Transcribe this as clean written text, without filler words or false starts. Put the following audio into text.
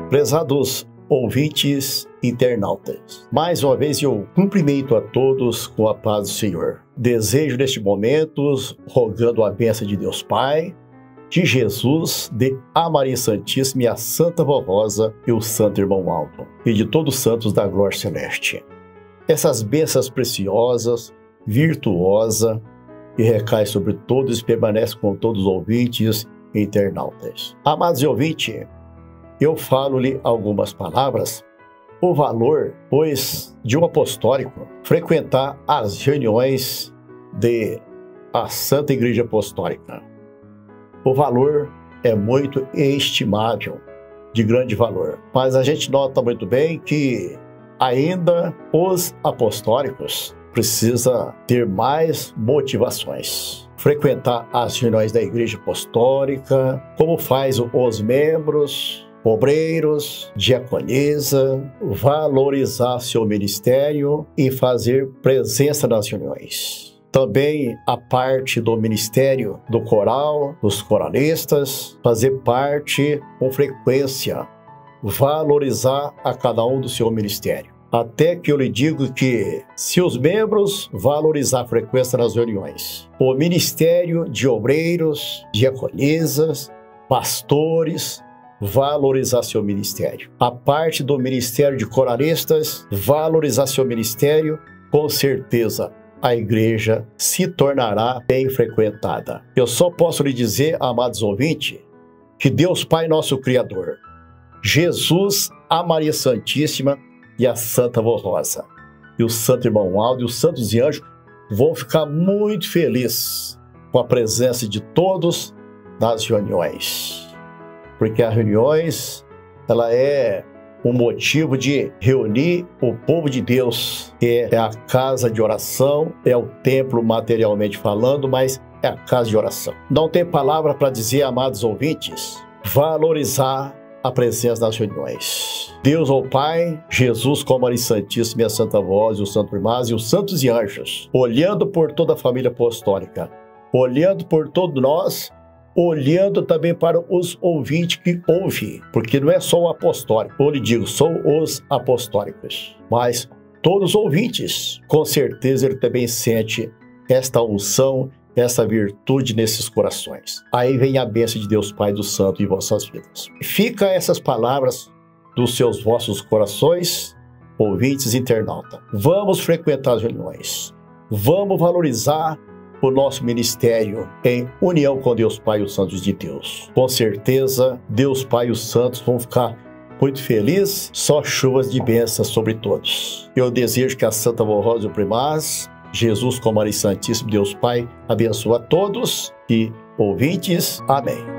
Prezados ouvintes internautas, mais uma vez eu cumprimento a todos com a paz do Senhor. Desejo neste momento, rogando a bênção de Deus Pai, de Jesus, de a Maria Santíssima e a Santa Vó Rosa e o Santo Irmão Alto, e de todos os santos da glória celeste. Essas bênçãos preciosas, virtuosas, que recai sobre todos e permanece com todos os ouvintes e internautas. Amados ouvintes, eu falo-lhe algumas palavras. O valor, pois, de um apostólico frequentar as reuniões da Santa Igreja Apostólica. O valor é muito estimável, de grande valor. Mas a gente nota muito bem que ainda os apostólicos precisam ter mais motivações. Frequentar as reuniões da Igreja Apostólica, como faz os membros, obreiros, diaconisa, valorizar seu ministério e fazer presença nas reuniões. Também a parte do ministério do coral, dos coralistas, fazer parte com frequência, valorizar a cada um do seu ministério. Até que eu lhe digo que, se os membros valorizar a frequência nas reuniões, o ministério de obreiros, diaconisas, pastores, valorizar seu ministério. A parte do ministério de coralistas, valorizar seu ministério, com certeza a igreja se tornará bem frequentada. Eu só posso lhe dizer, amados ouvintes, que Deus Pai, nosso Criador, Jesus, a Maria Santíssima e a Santa Vó Rosa, e o Santo Irmão Aldo e os santos e anjos vão ficar muito felizes com a presença de todos nas reuniões. Porque as reuniões, ela é um motivo de reunir o povo de Deus, que é a casa de oração, é o templo materialmente falando, mas é a casa de oração. Não tem palavra para dizer, amados ouvintes, valorizar a presença das reuniões. Deus, o Pai, Jesus com a Maria Santíssima e a Santa Voz, e o Santo Irmãs e os santos e anjos, olhando por toda a família apostólica, olhando por todos nós, olhando também para os ouvintes que ouvem, porque não é só o apostólico, eu lhe digo, são os apostólicos, mas todos os ouvintes, com certeza ele também sente esta unção, essa virtude nesses corações. Aí vem a bênção de Deus Pai do Santo em vossas vidas. Fica essas palavras dos seus vossos corações, ouvintes internautas. Vamos frequentar as reuniões, vamos valorizar o nosso ministério em união com Deus Pai e os santos de Deus. Com certeza, Deus Pai e os santos vão ficar muito felizes, só chuvas de bênçãos sobre todos. Eu desejo que a Santa Vó Rosa e o Primaz, Jesus com Maria Santíssima, Deus Pai, abençoe a todos e ouvintes. Amém.